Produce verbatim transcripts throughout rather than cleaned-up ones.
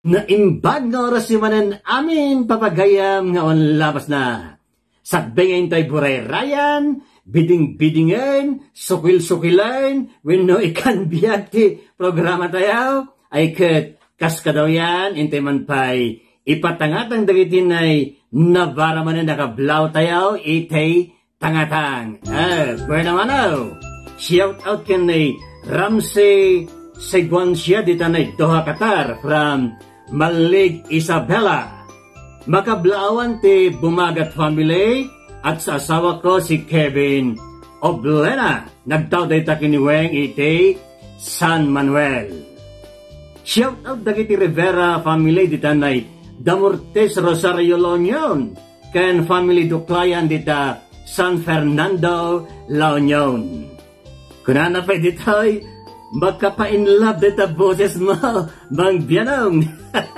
Naimbag nga oras yung manan amin papagayam nga on labas na. Sakbengin tayo buray rayan, biding-bidingen, sukil-sukilan, wenno ikan biyag ti programa tayo, ay kat kaskadaw yan, intay man pa'y ipatangatang dagitin ay nabara man na nakablaw tayo, itay tangatang. Ah, pwede naman o. Shout out kan ay Ramsey Seguancia dita na Doha, Qatar from Malig Isabela. Makablawan ti Bumagat family at sa asawa ko si Kevin Oblena. Nagtaw day takiniweng iti San Manuel. Shout out dagiti Rivera family dita na Damortes Rosario Launion. Ken family Duklayan dita San Fernando Launion. Kunana pa dito'y magkapa-inlove dita boses mo, Mang Bianong.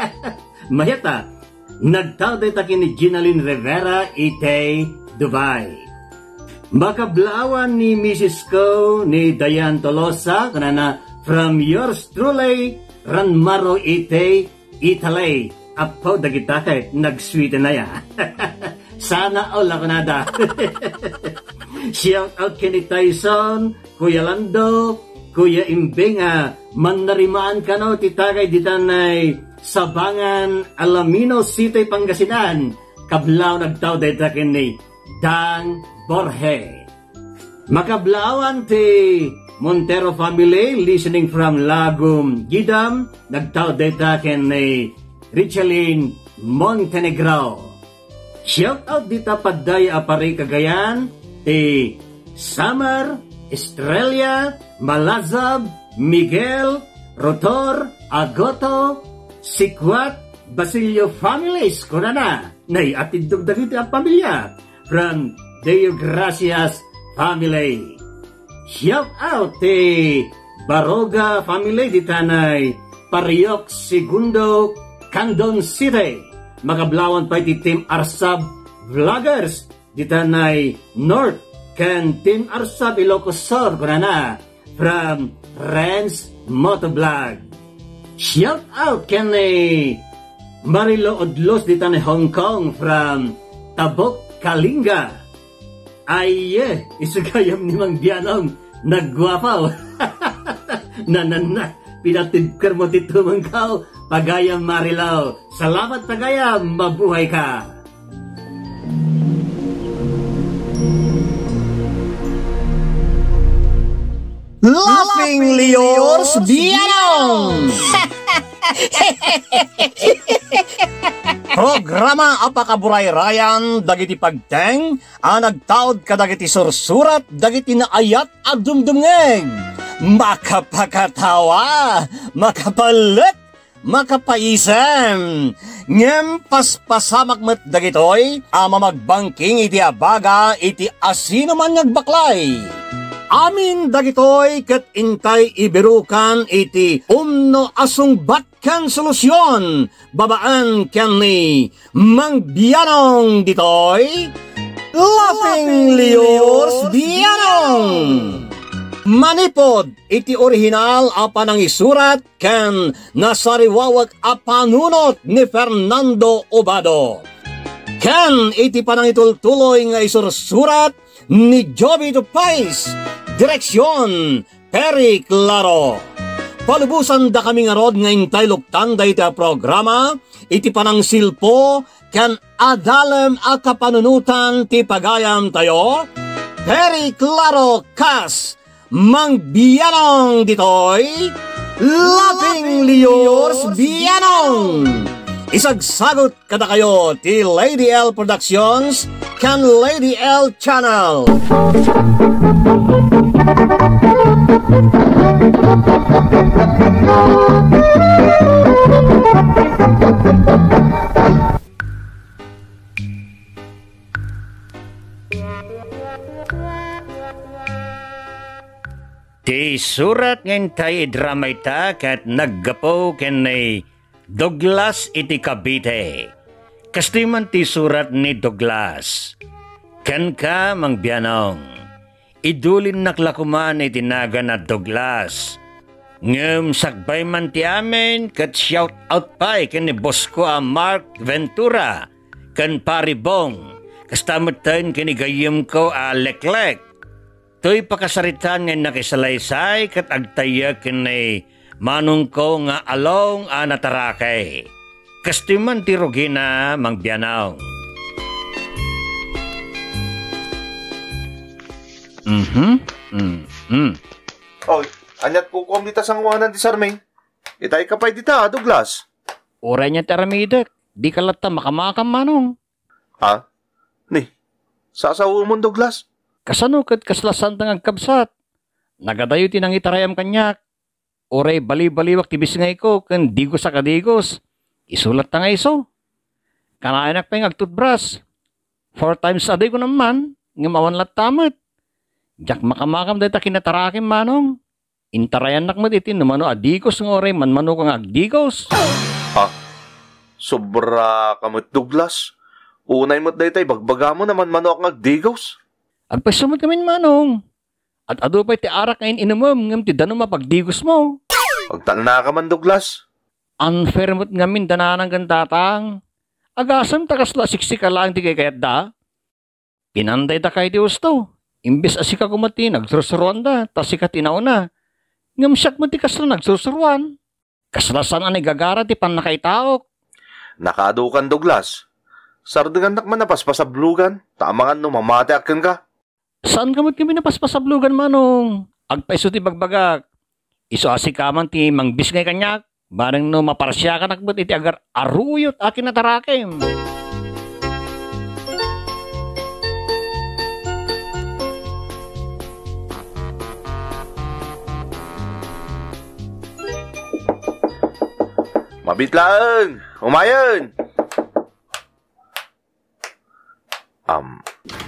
Mayata. Nagtaw day takin ni Ginaline Rivera ite Dubai. Makablawan ni Missus ko ni Dayan Tolosa kanana from yours truly Ranmaro ite Italy. Apo dagita kahit nag-sweeten na ya. Sana all ako nada. Shout out kini Tyson, Kuya Lando, Kuya Imbinga, manarimaan ka no titagay ditanay Sabangan, Alamino City, Pangasinan. Kablaw nagtaw day takin ni Dang Borge. Makablawan ti Montero family listening from Lagum, Gidam. Nagtaw day takin ni Richelin Montenegro. Shout out dita paday apari Cagayan ti Summer, Estrella, Malazab, Miguel, Rotor, Agoto, Sikwat, Basilio families, kunana, nay atid dagiti ang pamilya, from Deo Gracias family. Shout out ti Baroga family, ditanay, Pariok Segundo, Candon City. Magablawan pa ti Team Arsab Vloggers, ditanay North, can Team Arsab Ilocos Sur, kunana, from Renz Motovlog. Shout out kan ni Marilo Odlos dita ni Hong Kong from Tabok, Kalinga. Ay, eh, isugayam ni Mang Bianong nagwapaw. Nanana, pinatidkar mo tito mangkaw, pagayam Marilaw. Salamat pagayam, mabuhay ka. Laughing Leors Bianong. Programa apakaburay rayan dagiti pagteng ang nagtaod kadagiti sursurat dagiti naayat at dumdumngeg. Makapakatawa, makapalit, makapaisem. Ngem paspasamak met dagitoy ama magbangking iti abaga iti asino man nagbaklay. Amin dagitoy ket intay ibirukan iti umno asung batkan solusyon babaan ken ni Mang Bianong ditoy Laughing Leors Bianong. Manipod iti orihinal a panang isurat ken nasariwawag a panunot ni Fernando Obado. Ken iti panang itultuloy nga isursurat ni Joby Tupais. Direksyon, Peri Claro. Palubusan da kami nga rod nga intay luktan da iti programa, iti panang silpo, kan adalem a kapanunutan ti pagayam tayo, Peri Claro Kas, Mang Bianong ditoy, Laughing Leors Bianong. Isagsagot kada kayo ti Lady L Productions, kan Lady L Channel. Ti surat ngayon tayo drama ita kat naggapo kenay Douglas iti Cavite. Kastiman ti surat ni Douglas. Ken ka Mang Bianong. Idulin naklakuman iti naga na Douglas. Ngem sagbay man ti amin kat shout out pa ken ni boss ko a Mark Ventura ken Paribong. Kastamot tayo kinigayim ko a leklek. To'y pakasaritan nga nakisalaysay kat agtaya kinay manong ko nga along a natarakay. Kastiman ti Rugina mangbiyanaw. Mhm. Mhm. Oy, anyat po ko dita sangwanan di Sarming. Itay ka pa'y dita, Douglas. Oray niya taramidek. Di ka lata makamakam manong. Ha? Ni, sasawo mo, Douglas? Kasano kat kaslasan tang agkabsat. Nagadayo tinang itarayam kanyak. Oray bali-baliwak tibis nga ko kan digos sa kadigos. Isulat ta nga iso. Kanaanak pa yung agtutbras. Four times a day ko naman. Ngamawan lat tamat. Jak makamakam dahil ta kinatarakim manong. Intarayan nakmat itin namano adigos ng oray manmano kang agdigos. Ha? Sobra kamot, Douglas. Unay mo't dahil tayo bagbaga mo naman mano ang agdigos. Agpasumot kami manong. At ado pa'y ti arak ngayon inumom ngam ti danom mapagdigos mo. Pagtan na ka man, Douglas. Unfair mo't ngamin dananang gantatang. Agasam takasla siksika lang ti kay kayat da. Pinanday da kay di usto. Imbis asika kumati nagsurusuruan da. Tasika tinaw na. Ngam siyak mo ti kasla nagsurusuruan. Kaslasan anay gagara ti pan nakaitaok. Nakadukan, Douglas. Sardangan nakman na paspasablugan. Tamangan no mamate akin ka. Saan kamot kami na paspasablugan manong? Agpaiso ti bagbagak. Iso asikaman ti mangbis ngay kanyak. Barang no maparsya ka nakbot iti agar aruyot akin na tarakim. Mabitlaan! Umayon! Um...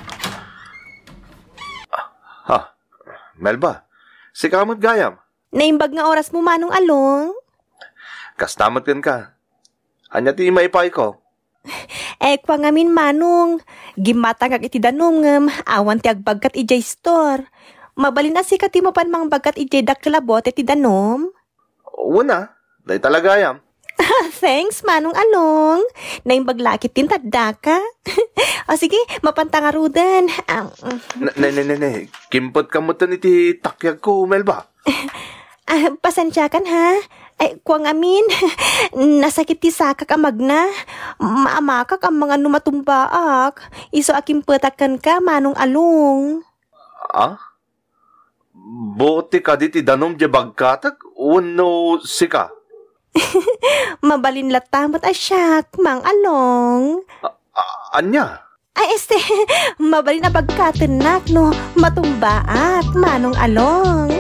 Ha? Melba, si kamot gayam. Naimbag nga oras mo manong along? Kastamot kan ka. Anya ti maipay ko. Eh, kwa ngamin manong. Gimatang ag iti danong ngem. Awan ti agbagkat ijay store. Mabalin na si kati mo pan mang bagkat ijay daklabot iti danom? Una, day talaga yam. Thanks, manong along. Naimbag lakit tin tadda ka. O sige, mapantangarudan. Um, Ne, ne, ne, ne. Kimpot ka mo tan iti takyag ko, Melba. Ah, pasensya kan ha? Ay, kuwang amin. Nasakit ti sakak amag na. Maamakak ang mga numatumbaak. Iso aking patakan ka, manong along. Ah? Buti ka diti danom di bagkatag? Uno sika? Mabalin latamot asyak, mang along. A- anya? Ay, este, mabalin na pagkatinak, no? Matumbaak, manong along.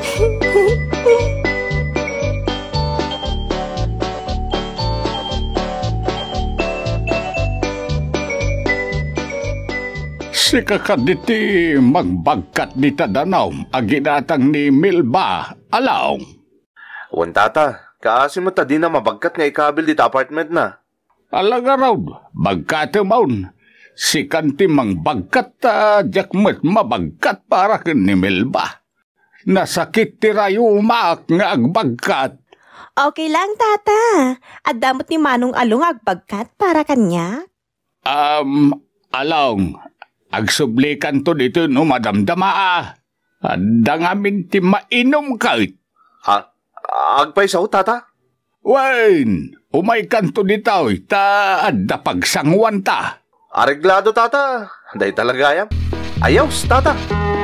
Si kakaditi magbagkat di tadanaw, aginatang ni Milba, alaw. Wan tata, kaasi mo ta di na mabagkat nga ikabil dito apartment na. Alaga raw, bagkat maun. Si kanti mang bagkat ta, jakmet mabagkat para kin ni Milba. Nasakit ti rayo umaak nga agbagkat. Okay lang, tata. At damot ni manong along agbagkat para kanya. Um, along, agsublikan to dito no madamdama ah. Adda ngamin ti mainom kahit. Ha? Agpay sa tata? Wen, umay kanto ditaw, ta adda pagsangwan ta. Areglado tata. Day talaga yam. Ayaw, tata.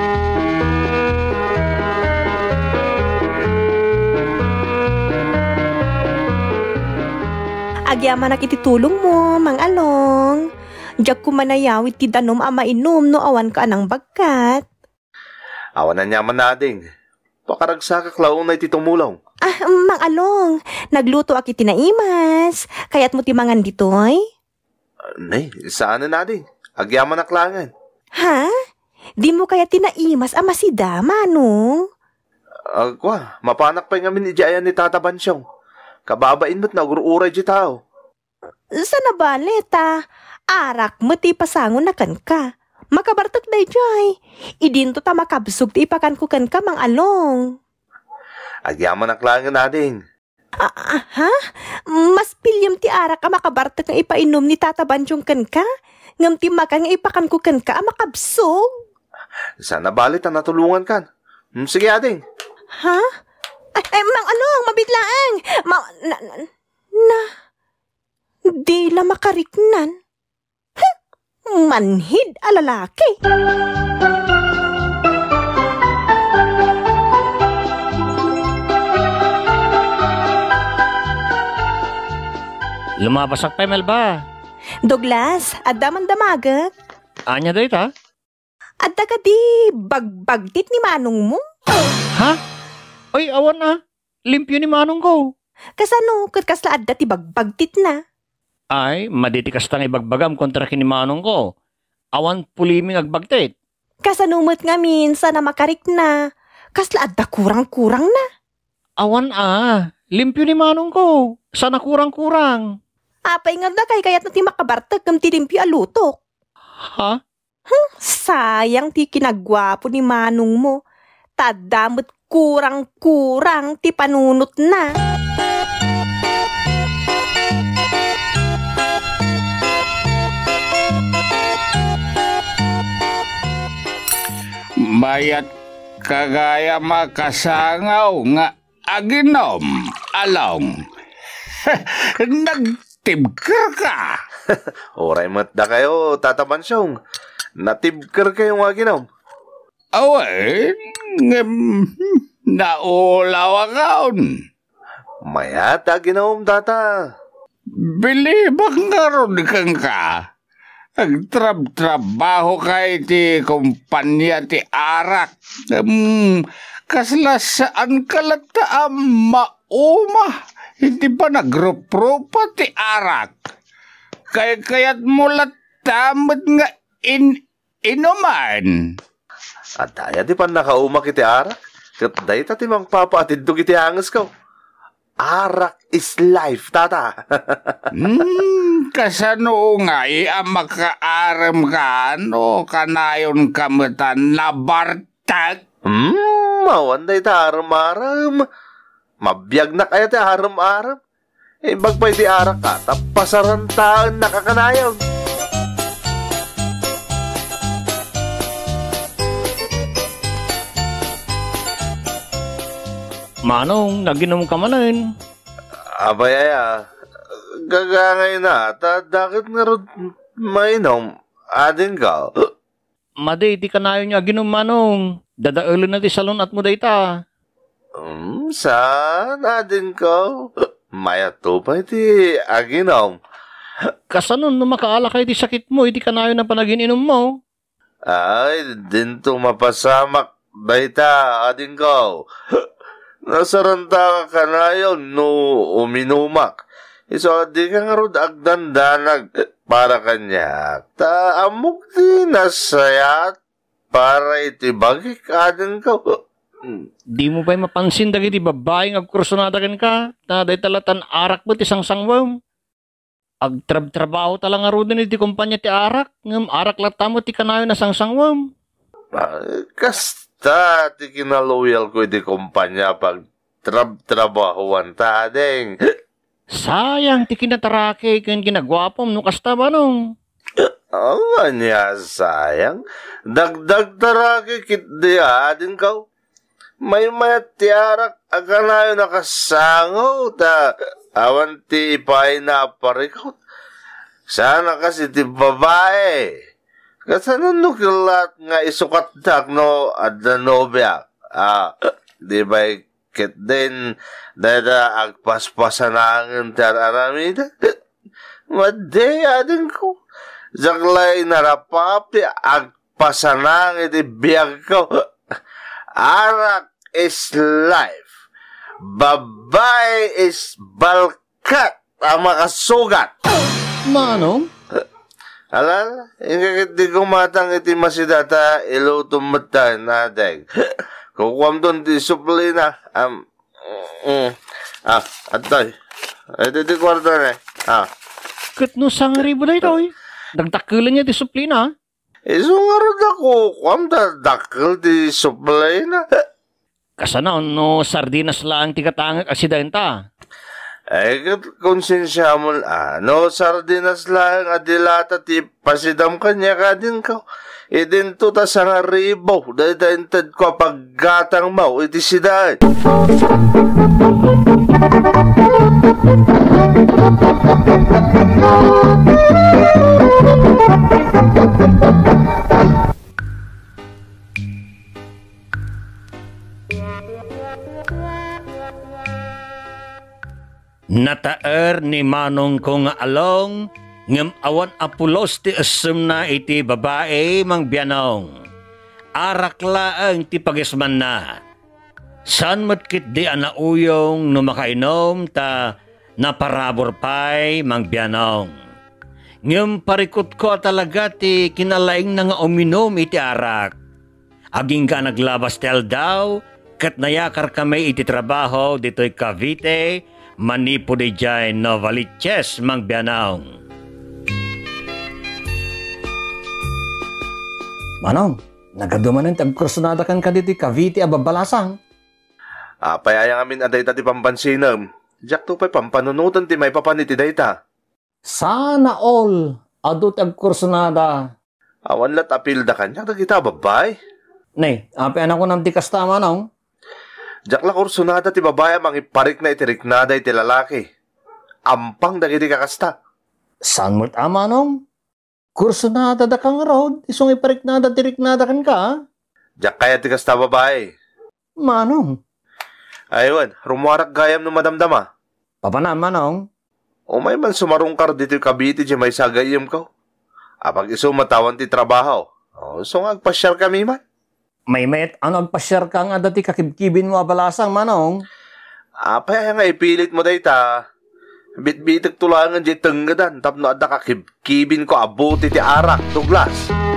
Agyaman na kititulong mo, mang along. Diyak kumanayawit ti danom ama inom no awan ka anang bagkat. Awan na nyaman nading. Pakaragsa kaklaong na iti tumulong. Ah, mang along. Nagluto aki tinaimas. Kaya't mo ti mangan ditoy? Nay, saan na nading? Agyaman na klangan. Ha? Di mo kaya tinaimas ama si da, manong? Agwa, mapanak pa yung amin ijayan ni Tata Bansyong. Kababain mo't nagururay di tao. Sa nabaleta, arak mo ti pasangon na kan ka. Makabartak day jay. Idinto ta makabsog ti ipakan ko kan ka, mang along. Agyaman ang klangin natin. Ah, ah, ha? Mas pilyam ti arak ka makabartak nga ipainom ni Tata Bansyong kan ka? Ngam ti maka nga ipakan ko kan ka makabsog? Sana balit ang natulungan kan. Hmm, sige ading. Ha? Ay, ay mang ano, mabiglaang. Ma, na, na, na, di la makariknan. Huh, manhid alalaki. Lumabasak pa, Melba. Douglas, adda man damagak. Anya da ita? Adda ka di bagbagtit ni manong mo. Ha? Ay, awan na. Limpyo ni manong ko. Kasano, kat kasla adda ti bagbagtit na. Ay, maditikas tang ibagbagam kontra kini manong ko. Awan puliming agbagtit. Kasanumot nga minsan na makarik na. Kasla adda kurang-kurang na. Awan ah. Limpyo ni manong ko. Sana kurang-kurang. Apay nga da kay kayat na ti makabartag kam ti limpyo alutok. Ha? Hmm, sayang ti kinagwapo ni manong mo. Tadamot kurang-kurang ti panunot na. Mayat kagaya makasangaw nga aginom along. Nagtibker ka. Oray mat da kayo, Tata Bansyong. Natibker kayo nga ginom. Away, ngem, naulaw akaon. Mayat da ginom, Tata. Bilibak nga ron kang ka. Nagtrab-trabaho kay ti kumpanya ti arak. Um, kasla saan kalata ang mauma. Hindi pa nagrup-rupa ti arak. Kaya kaya't mula tamad nga in inuman. At daya di pa nakauma kiti arak. Kat dahi tati mang papaatid do kiti hangas ko. Arak is life, Tata. Hmm, kasano nga iya makaaram ka no kanayon kamatan na bartag. Hmm, mawanday ta aram-aram. Mabiyag na kaya ti aram-aram. Eh, bagpay di arak ka, tapasarantaan nakakanayaw. Manong, naginom ka manin. Abay aya, gagangay na, ta dakit nga rin mainom, adin ka. Maday, di ka na yun niya ginom, Manong. Dadaulo na ti salon at mo dayta. Hmm, saan adin ka? Maya to pa iti aginom. Kasanon, no makaala kayo di sakit mo, hindi ka na yun na panagininom mo. Ay, din to mapasamak, dayta, adin ka. Nasaranta ka na yun, no uminumak. Iso, di ka nga rod agdandanag para kanya. Ta, amok di nasayat para itibagik adin ka. Di mo ba'y mapansin dagi di babaeng agkursunadagan ka? Na day talatan arak mo ti sangsangwam. Agtrab-trabaho talang nga rodin iti kumpanya ti arak. Ngam arak lata mo ti kanayo na sangsangwam. Ah, kasta ti kinaloyal ko iti kumpanya pag trab-trabahuan ta ading. Sayang ti kinatarake ken ginagwapom no kasta ba nung? Ang anya sayang. Dagdag tarake kit di adin ka. May mayat ti arak aganayo nakasangaw ta awan ti ipay na parikot. Sana kasi ti babae. Kasanon nukilat nga isukat dak no adda nobya. Ah, di ba ket din dada agpaspasanangin tar aramida. Madde adin ko. Zaglay narapapi agpasanang iti biyag ko. Arak is life. Babae is balkat ang makasugat. Manong? Alala, ingkakit di kumatang iti masidata ilo tumatan natin. Kukwam doon di suplina. Um, mm, ah, atoy. Ito di kwarto na eh. Ah. Kat no sang ribo na ito eh. Nagtakilan niya di suplina. Iso nga rin ako, kwam da dakil di suplina. Kasana no sardinas lang ti katangak aksidenta. Ay, konsensya mo ano, sardinas lang adilata ti pasidam kanya ka din ka. Idin to ta sa nga ribo, dahil daintad ko paggatang mau, iti sidahan. Nataer ni Manong kong along, ngem awan apulos ti asem na iti babae mang biyanong. Arakla ang ti pagisman na. San matkit di anauyong no makainom ta naparabor pay mang biyanong. Ngem parikot ko talaga ti kinalaing na nga uminom iti arak. Aging ka naglabas tel daw, kat nayakar kami iti trabaho dito'y Cavite, manipo di jay Novaliches mang biyanong. Manong, nagadumanan tagkursunada kan ka dito Cavite a babalasang. Apay ayang amin aday ta ti pampansinam. Jack to pa'y pampanunutan ti may papaniti dayta. Sana all adu tagkursunada. Awan lat apil da kanya kita babay. Nay, apay anak ko nam ti kasta manong. Jack la kursunada ti babaya mangiparik na itiriknada iti lalaki. Ampang dagiti kakasta. San mo't ama nong? Kursunada da kang road, isong ipariknada tiriknada kan ka? Jack kaya ti kasta babae. Manong? Aywan, rumuarak gayam no madamdama. Papana manong? O may man sumarungkar dito Cavite di may sagayam ko. Apag iso matawan ti trabaho. O so nga agpasyar kami man. May met, ano agpasyar ka nga dati kakibkibin mo abalasang manong? Apay nga ipilit mo dayta. Bit-bitag tulangan di tenggadan. Tapno ada kakibkibin ko abuti ti arak, Douglas.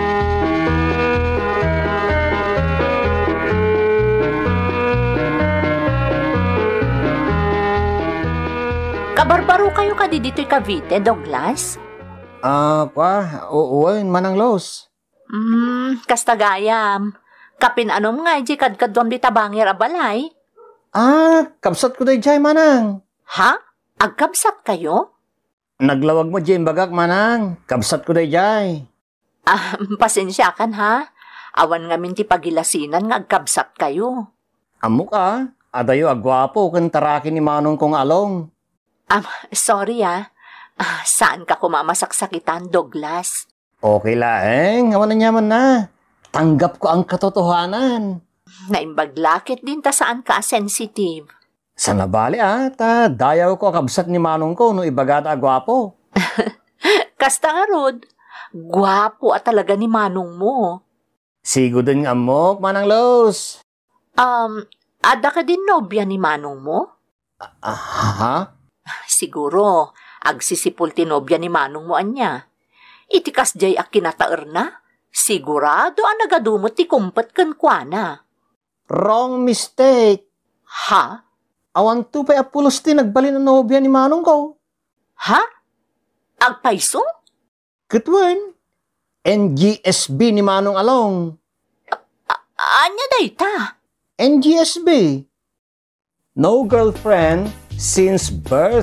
Kabarbaro kayo ka di dito'y Cavite, Douglas? Ah, kwa, uuwain manang los. Hmm, kastagayam. Kapin anom nga, di kadkadwam di tabangir abalay. Ah, kapsat ko day jay manang. Ha? Agkabsat kayo? Naglawag mo jay bagak manang, kapsat ko day jay. Ah, pasensya kan ha? Awan nga min ti pagilasinan nga agkabsat kayo. Amo ka, adayo agwapo kan taraki ni manong kong along. Um, sorry ah. ah. Saan ka kumamasaksakitan, Douglas? Okay laeng, awan na nyaman na. Tanggap ko ang katotohanan. Naimbaglakit din ta saan ka sensitive. Sa nabali ata, dayaw ko kabsat ni manong ko no ibagata agwapo. Kasta nga rod, gwapo at talaga ni manong mo. Sigo din nga mo, manang los. Um, ada ka din nobya ni manong mo? Ah, ha? Siguro, agsisipul ti nobya ni manong mo anya. Itikas jay ak kinataer na. Sigurado ang nagadumot ti kumpet kan kuana. Wrong mistake. Ha? Awan tu pa'y apulos ti nagbalin ang nobya ni manong ko. Ha? Agpaiso? Katwan. N G S B ni manong along. Anya dayta? N G S B. No girlfriend since birth.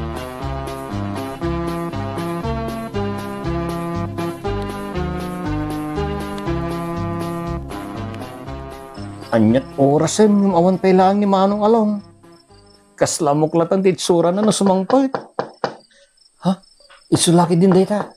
Anyat orasan yung awan pa'y lang ni manong along. Kaslamok latan ti itsura na nasumangpot. Ha? Isulaki din data.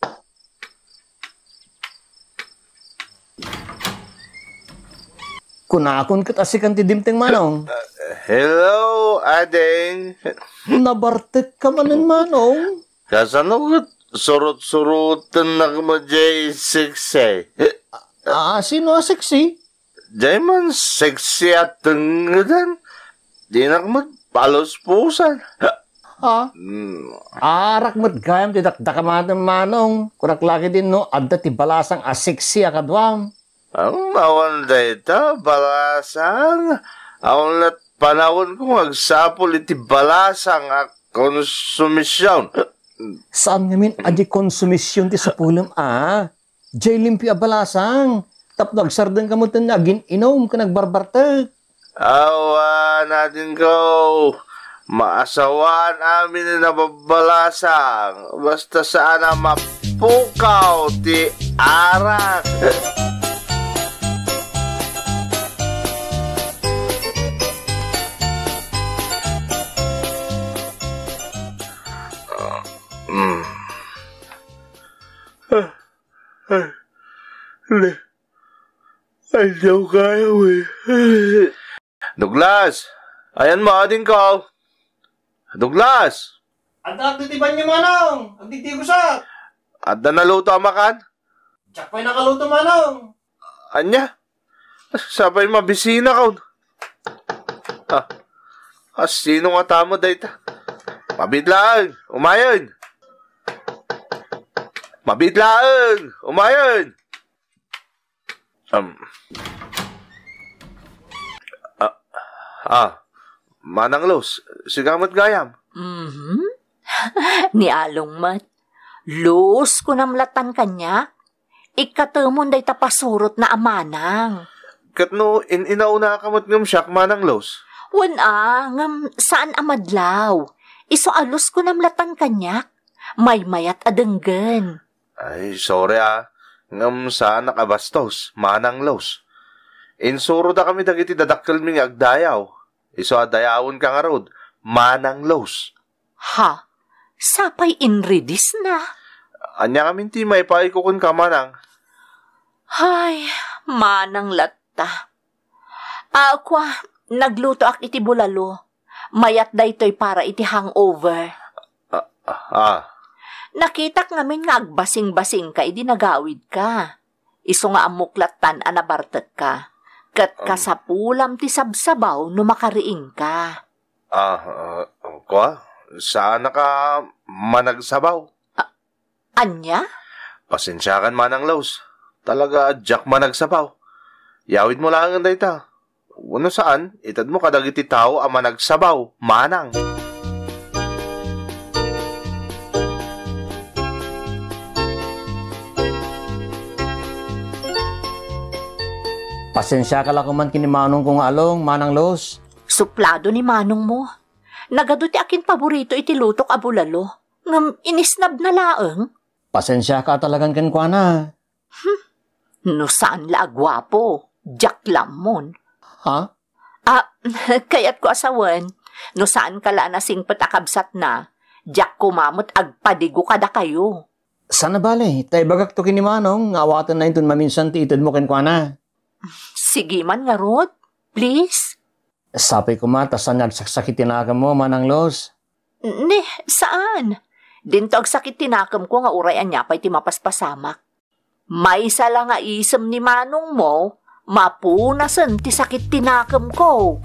Kunakon kat asikan ti dimteng manong. Hello, ading. Nabartek ka manin manong. Kasano surut-surutan na mo jay sexy. Ah, sino a sexy? Jay man sexy at tenggadan. Di na mo palos pusan. Ha? Arak mo't gayam ti dakdakaman ng manong. Kurak laki din no, adda ti balasang a sexy akadwam. Ang mawan dayta, balasang. Awan lat panahon ko magsapol iti balasang a konsumisyon. Saan ngamin adi konsumisyon ti sapulem ah? Jay limpi a balasang. Tapno agsardan ka mo tin agin inom ka nagbarbartek. Awa natin ko. Maasawaan amin na nababalasang. Basta sana mapukaw ti arak. Mm. Ah, ah, le, ayaw kaya, we. Douglas, ayan mo, ading ka. Douglas! At agtitiban niyo, Manong! Agtitigo sa! At na naluto ang makan? Tsak pa'y nakaluto, Manong! Anya? Sabay mabisina ka. Ah, ah sino nga tamo dayta? Mabidlaan! Umayon! Mabidlaan! Umayon! Um, ah, ah, Manang Los, sigamot gayam. Mm-hmm. Ni Along mat. Los ko namlatan kanya. Ikatamon day tapasurot na amanang. Katno, in inauna kamot ngam siyak, Manang Los. Wan ah, ngam saan amadlaw? Iso alos ko namlatan kanya. May mayat adenggan. Ay, sorry ah. Ngam saan nakabastos, Manang Los. Insuro da kami dagiti dadakkel ming agdayaw. Iso adayawon ka nga rod, Manang Los. Ha? Sapay inredis na. Anya kami ti may paikukun ka, Manang. Ay, Manang latta. Ako, nagluto ak iti bulalo. Mayat daytoy para iti hangover. Ah, ah, ah. Nakitak ngamin nga agbasing-basing ka, idi nagawid ka. Iso nga amuklatan anabartet ka. Kat kasapulam ti sabsabaw no makariing ka. Ah, uh, kwa? Saan ka managsabaw? A- anya? Pasensyakan, Manang Los. Talaga, Jack managsabaw. Yawid mo lang ang dayta. Ano saan, itad mo kadagiti tao ang managsabaw, Manang. Pasensya ka lang kuman kini Manong kong Along, Manang Los. Suplado ni Manong mo. Nagado ti akin paborito iti lutok a bulalo. Ngam inisnab na laeng. Pasensya ka talagang kenkwana. Hmm. No saan la agwapo? Jack Lamon. Ha? Ah, kayat ko asawan. No saan ka la nasing patakabsat na? Jack kumamot agpadigo kada kayo. Sana bale, tay bagak to kini Manong, ngawatan na intun maminsan ti itad mo kenkwana. Sige man nga Rod, please. Sapay ko mata saan nagsaksakit tinakam mo, Manang Los? Ne, saan? Dinto ag sakit tinakam ko nga urayan niya pa'y ti mapaspasamak. May isa lang nga isem ni Manong mo, mapunasan ti sakit tinakam ko.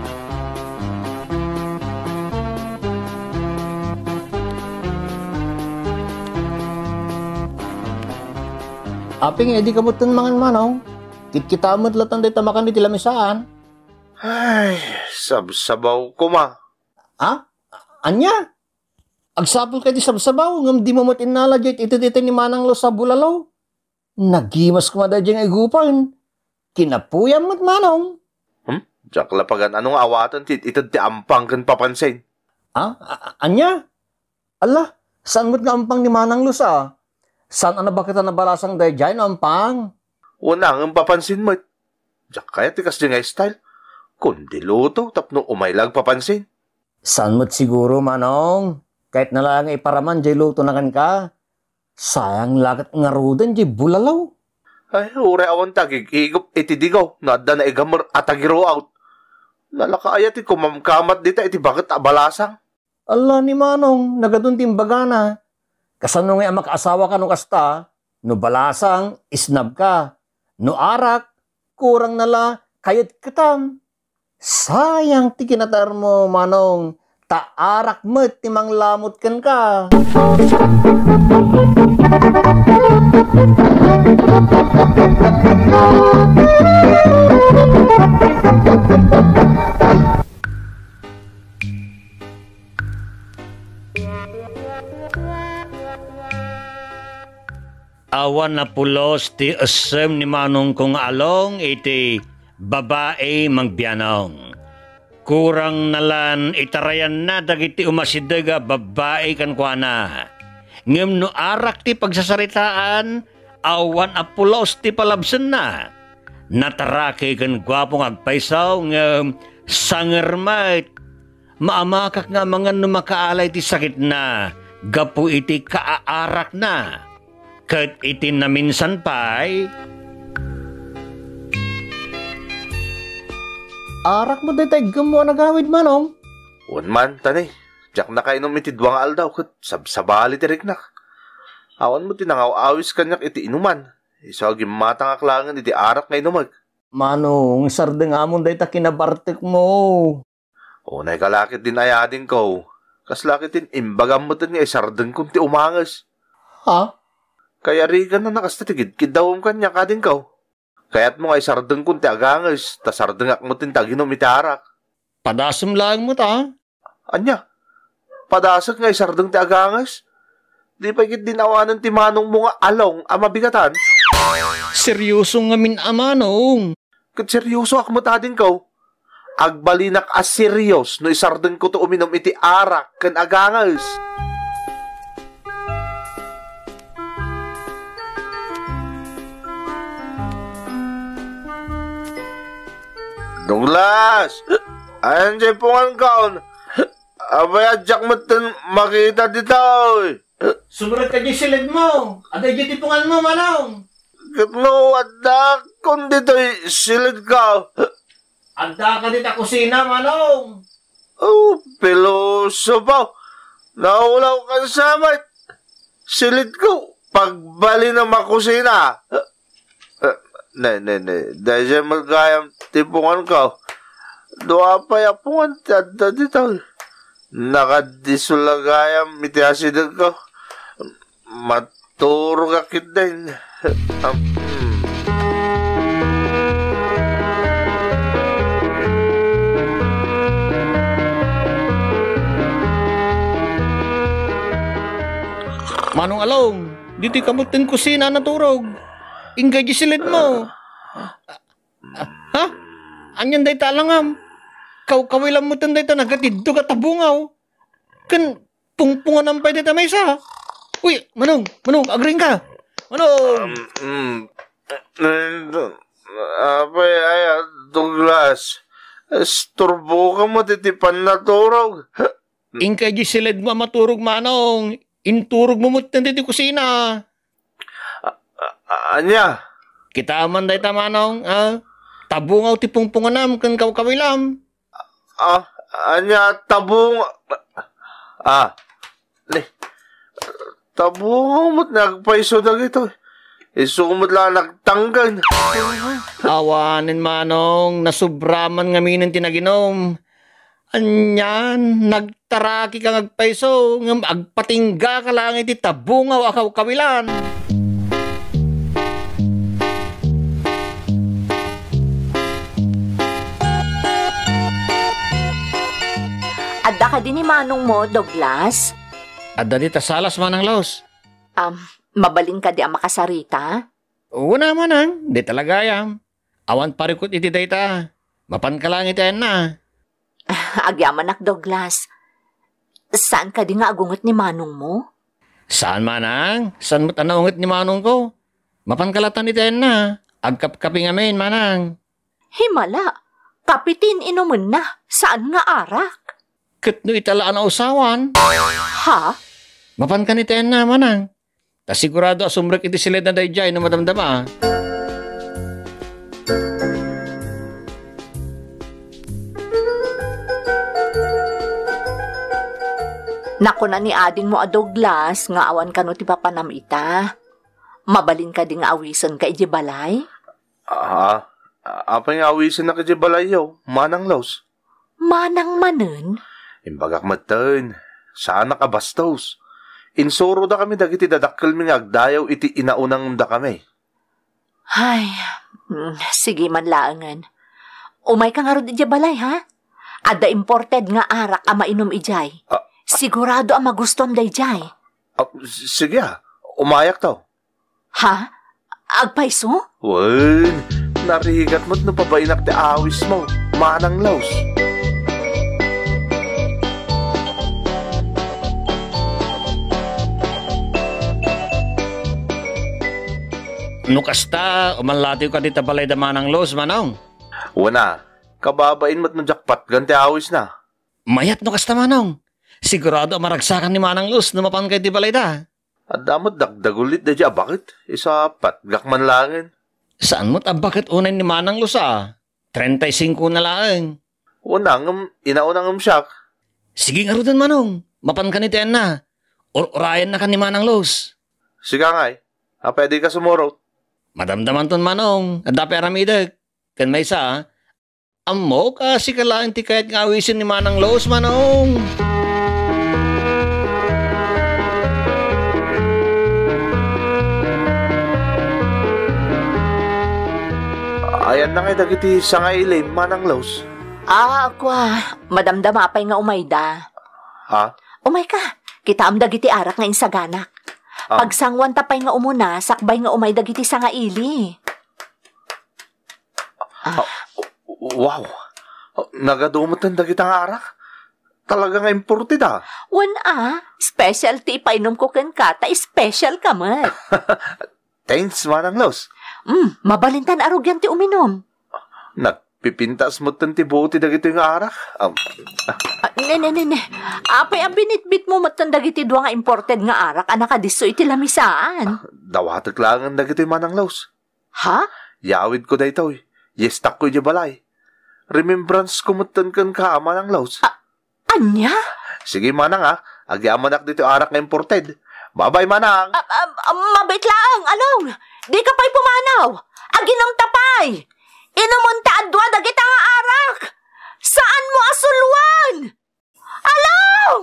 Aping edi kamutan mangan Manong. Kitkitamot latan day tamakan di tilamisaan. Ay, sabsabaw ko ma. Ha? Anya? Agsapol ka di sabsabaw, ngam di mo matinala dyan ito-dito ni Manang Los sa bulalaw. Nagimas ko mada dyan igupan. Kinapuyam mo't Manong. Hmm? Jack lapagan, anong awatan ti itad ti ampang kan papansin? Ha? A- anya? Ala, saan mo't nga ampang ni Manang Los ah? Saan ano ba kita nabalasang day dyan ampang? Una ang papansin mo. Jack kaya tikas di nga style. Kundi luto, tapno umaylag papansin. Saan mo't siguro, Manong? Kahit na lang iparaman, jay luto na kan ka. Sayang lagat nga rudan, jay bulalaw. Ay, ure awan tagig, igop itidigaw, nadda na igamar atagiro out. Nalakaayat iti kumamkamat dita, iti bakit abalasang? Allah ni Manong, nagadun timbaga na. Kasano nga ang makaasawa ka no kasta, no balasang, isnab ka. No arak, kurang nala, kayat katam. Sayang ti kinatar mo, Manong. Taarak mo, timang lamot kan ka. Awan na pulos ti asem ni Manong kong Along iti babae mangbiyanong. Kurang nalan itarayan na dagiti umasidaga babae kan kuana. Ngem no arak ti pagsasaritaan, awan apulos ti palabsen na. Natarake kan gwapong agpaisaw ngem sangermait. Maamakak nga mga numakaalay ti sakit na, gapu iti kaaarak na. Kat iti na minsan pa'y, arak mo detay gumo nagawid manong. Un man, tanay. Diyak na kainom iti duwang aldaw kat sabsabali ti riknak. Awan mo tinangaw-awis kanyak iti inuman. Isa gimatang aklangan iti arak nga inumag. Manong, sardeng amon day ta kinabartek mo. Unay kalakit din ayadin ko. Kas lakit din imbagam mo din nga isardeng kung ti umangas. Ha? Kaya rigan na nakastatigid kidawom kanya kadin ko. Kaya't mo nga isardeng kung ti agangas, ta sardengak mo tin taginom iti arak. Padasam lang mo ta. Anya? Padasag nga isardeng ti agangas? Di pa ikit dinawanan ti manong mo nga along ama bigatan? Seryoso nga min amanong. Kat seryoso ak mo ta din ko. Agbalinak as serios no isardeng ko to uminom iti arak kan agangas. Douglas! Ayan siya pungan kaon. Abay adyak mo tin makita dito. Sumunod ka di silid mo. Aday di tipungan mo, manong. Katno adak kung dito silid ka. Adda ka dito kusina, manong. Oh, piloso pa. Naulaw ka sa samay. Silid ko. Pagbali na makusina. Ne, ne, ne. Dahil siya magayang tipungan ka. Doa pa yapungan tiyada dito. Nakadisulagayang mitiasidag ka. Maturo ka kitin. Um, hmm. Manong along, dito kamutin kusina na turog. Ingay gisilid mo. Ha? Anyan day talangam. Kaw-kawilam mo tan day ta nagatiddo ka tabungaw. Kan pungpungan ang pwede ta may isa. Uy, manong, manong, agring ka. Manong. Um, mm, apay, ay, Douglas. Esturbo ka mo, titipan na turog. Ingay gisilid mo maturog, manong. Inturog mo mo tan dito kusina. Anya? Kita aman day tamanong, ah. Tabungaw ti pungpunganam kan kaw-kawilam. Ah, anya tabung Ah. Ni. Tabungaw mo't nagpaiso na gito. Isumot lang nagtanggal. Awanin manong, nasubraman nga minin tinaginom. Anyan, nagtaraki kang agpaiso, ngam agpatingga ka lang iti tabungaw akaw kawilan. Adda ka din ni manong mo, Douglas? Adda di tasalas manang laos. Um, mabaling ka di ang makasarita? Oo naman ang, di talaga yam. Awan parikot iti dayta. Mapan ka lang iti na. Agyaman ak, Douglas. Saan ka di nga agungot ni manong mo? Saan manang? Saan mo't anaungot ni manong ko? Mapan kalatan iti na. Agkap-kapi nga main manang. Himala, kapitin inuman na. Saan nga arak? Kat no italaan na usawan. Ha? Mapan ka ni Ten na, manang. Ta sigurado asumrek iti silid na dayjay no madamdama. Naku na ni ading mo a Douglas, nga awan ka no ti papanam ita. Mabalin ka di nga awisan ka iti balay? Ah, apa nga awisan na ka iti balay yaw, manang laos. Manang manen? Imbagak matan, saan nakabastos? Insuro da kami dagiti dadakkel mi nga agdayaw iti inaunang da kami. Ay, mm, sige man laangan. Umay ka nga ron iti balay, ha? Ada imported nga arak a mainom ijay. Ah, Sigurado ang magustom da ijay. ah, sige ah, umayak to. Ha? Agpaiso? Wen, narihigat mo't no pabainak ti awis mo, manang laos. Nukasta, umalatiw ka dita balay da manang los, manong. Wana, kababain mo't no jackpot ganti awis na. Mayat nukasta, manong. Sigurado maragsakan ni manang los na mapan kay di balay da. At damot dagdagulit da dya, bakit? Isa pat, gakman langin. Saan mo't bakit unay ni manang los ah? thirty-five na lang. Unang, inaunang umsyak. Sige nga rudan, manong. Mapan ka ni tiyan na. Or-orayan na ka ni manang los. Siga nga eh. Ah, pwede ka sumurot. Madamdaman ton, manong. At dapat aramidag. Kan may isa, amo kasi kalaang ti kahit nga awisin ni manang los, manong. Ayan na nga dagiti sa nga ilim, manang laos. Ah, ako ah. Madamdama pa'y nga umayda. Ha? Umay ka. Kita am dagiti arak nga insaganak. Ah. Pagsangwan tapay nga umuna, sakbay nga umay dagiti sa nga ili. Ah. Wow. Nagadumot ang dagiti nga arak. Talaga nga imported ah. Wan ah. Specialty ipainom ko ken ka, ta special ka man. Thanks, manang laos. Mm, mabalintan arugyan ti uminom. Nagpipintas mo tanti buti dagiti nga arak. Um, Ah, ne, ne, ne, ne. Apay ang binitbit mo matan dagiti dua nga imported nga arak, anak adiso iti lamisaan. Dawatak lang ang dagiti manang laos. Ha? Yawid ko da ito eh. Yestak ko yung balay. Remembrance ko mutan kan ka, manang laos. Anya? Sige, manang ah. Agyamanak dito arak nga imported. Babay, manang. Ah, ah, ah, mabait lang, along. Di ka pa'y pumanaw. Aginam tapay. Inumunta adwa dagiti nga arak. Saan mo asulwan? Along!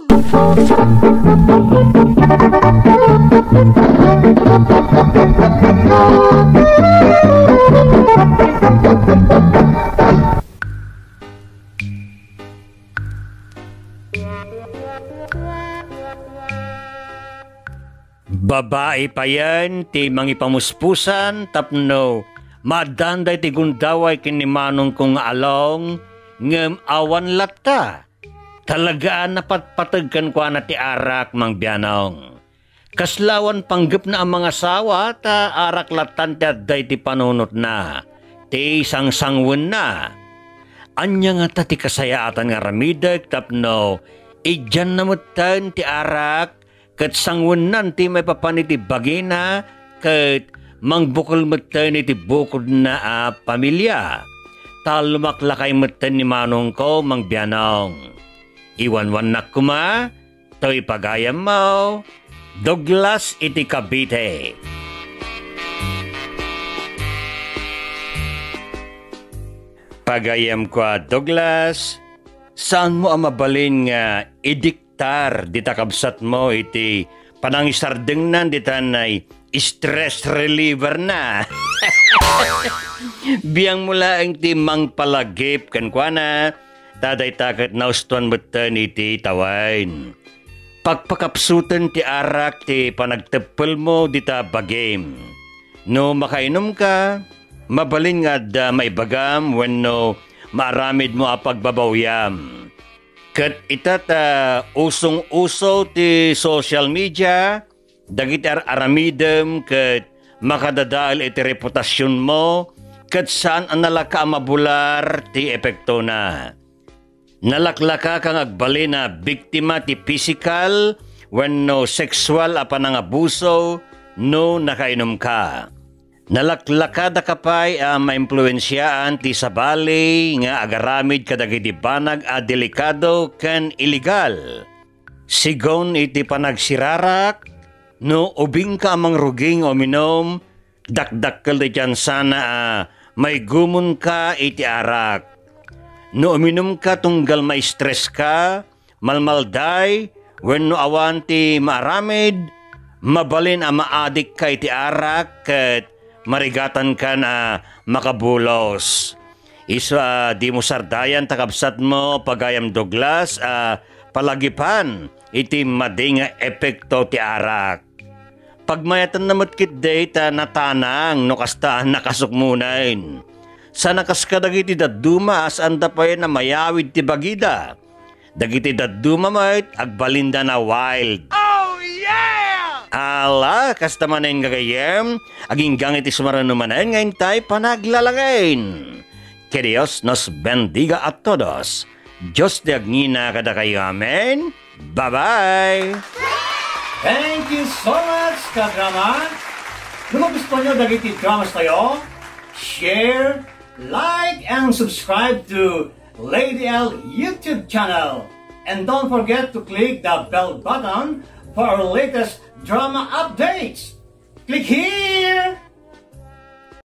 Babae pa yan, ti mangipamuspusan, tapno, madanday ti gundaway kinimanong kong along, ngem awan latta. Talagaan napatpatagkan kwa na ti arak, mang bianong. Kaslawan panggap na ang mga sawa, ta arak latan ti adday ti panunot na, ti sangsangwen na. Anya nga ta ti kasayaatan nga ramidag, tapno, idyan namutan ti arak, kat sangwunan ti may papaniti bagina, kat mangbukol matan iti bukod na a pamilya. Talumaklakay matan ni manong ko, mang bianong. Iwanwan na kuma, to ipagayam mo, Douglas iti Cavite. Pagayam ko, Douglas, saan mo ang mabalin nga idiktar di takabsat mo iti panangisardengnan di tanay stress reliever na. Biyang mula ang timang palagip kan kwa na taday takat na ustuan betan iti tawain. Pagpakapsutan ti arak ti panagtepel mo di ta bagim. No makainom ka, mabalin nga da maibagam wenno maaramid mo a pagbabawyam. Kat itata usong-uso ti social media, dagiti aramidem kat makadadaal iti reputasyon mo, kat saan ang nalaka mabular ti epekto na. Nalaklaka kang agbali na biktima ti physical, wenno sexual a panangabuso, no nakainom ka. Nalaklakada kapay a maimpluwensyaan ti sabali nga agaramid kadagiti banag a delikado ken illegal. Sigon iti panagsirarak, no ubing ka amang ruging o minom, dakdakkel di dyan sana a may gumun ka iti arak. No uminom ka tunggal ma-stress ka, malmalday, wenno awan ti maaramid, mabalin a maadik ka iti arak ket marigatan ka na makabulos. Iso uh, di mo sardayan takabsat mo pagayam Douglas uh, palagipan iti madinga epekto ti arak. Pagmayatan na matkit data natanang no kasta nakasukmunain. sa nakaska dagiti daduma as anda pa na mayawid ti bagida. Dagiti daduma mayt agbalinda na wild. Oh yeah! Ala, kasta manayin gagayem, aging gangit ismarano manayin ngayon tayo panaglalagayin. Que Dios nos bendiga a todos. Diyos di agnina kada kayo, amen. Bye-bye! Thank you so much, ka-drama. Kung gusto nyo dagiti dramas tayo, share, like, and subscribe to Lady L YouTube channel. And don't forget to click the bell button for our latest drama updates. Click here!